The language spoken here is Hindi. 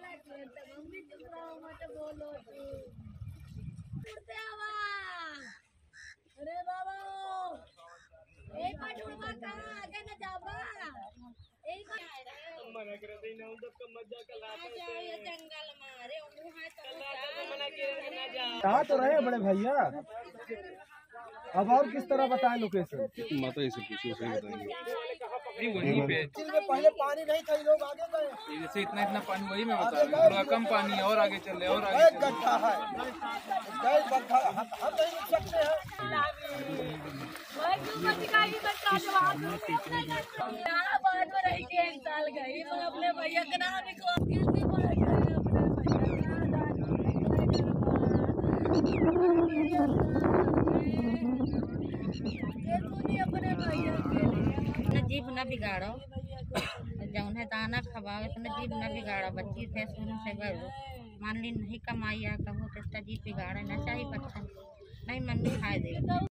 मम्मी चुप रहो मत बोलो अरे बाबा एक पटुआ कहाँ आगे न जाबा एक मना कर दे ना उन सबका मजा कलाते हैं ये जंगल मारे मुंह है तो मना कर ना जा कहाँ तो रहे बड़े भैया। अब और किस तरह बताएं लोकेशन? माता जी से पूछिए, सही बताएंगे। वहीं पे पहले पानी नहीं था, लोग आगे गए जैसे इतना पानी वही में बता रहा हूँ, कम पानी और आगे चल रहे और आगे गड्ढा है, हम नहीं रुक सकते हैं। अपने भैया के नाम जीभ न बिगाड़ो, जौन है दाना खवाओ, इतना जीभ न बिगाड़ो। बच्ची थे शुरू से बड़ो, मान ली नहीं कमाई आ कहो तो जीभ बिगाड़े ना चाहिए बच्चा, नहीं मन में खाए दे।